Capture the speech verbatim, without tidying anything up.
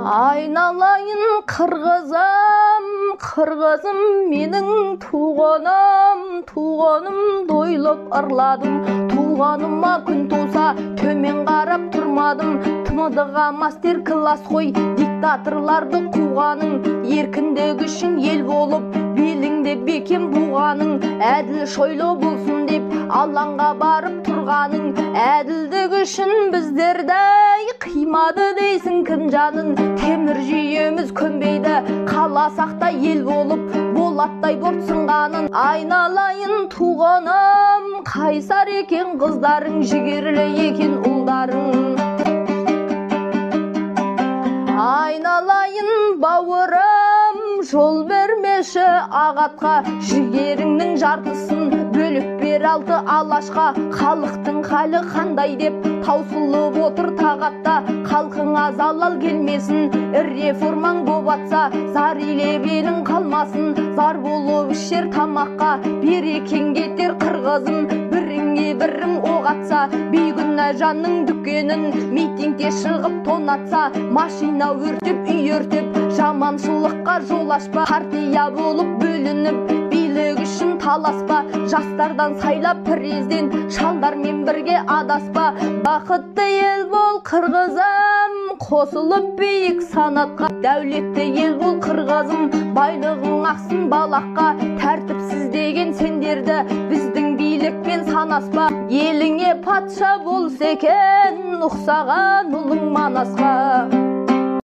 Айналайын қырғызым, қырғызым менің туғаным, туғаным дойлып ырладым. Туғаныма күн туса төмен қарап тұрмадым. Тмдға мастер класс қой, диктаторларды қуғаның. Еркіндігі үшін ел болып беліңде бекем буғаның. Әділ шойлы болсын деп алаңға барып тұрғаның. Әділдік үшін біздердей қимады дейсің кім жанын. Темір жүйеміз көнбейді, қаласақта ел болып болаттай борт сынғанын. Айналайын туғаным, қайсар екен қыздарың, жігерлі екен ұлдарың. Айналайын бауырым, жол бермеші ағатқа, жігеріңнің жартысын бөліп бер алты алашқа. Халықтың халі қандай деп таусылып отыр тағатта. Халқыңа залал келмесін, реформаң бобатса, зар илебелің қалмасын. Зар болып ішер тамаққа, берекең кетер қырғызым. Біріңе бірің оғатса, бейгүнә жанның дүкенін митингте шығып тонатса. Машина өртеп, үй өртеп, жаманшылыққа жол ашпа. Партия болып бөлініп, билік үшін таласпа. Жастардан сайлап президент, шалдармен бірге адаспа. Бақытты ел бол қырғызым, қосылып биік санатқа. Дәулетті ел бол қырғызым, байлығың ақсын балаққа. Тәртіпсіз деген сендерді біздің билікпен санаспа. Еліңе патша болса екен, ұқсаған ұлың Манасқа.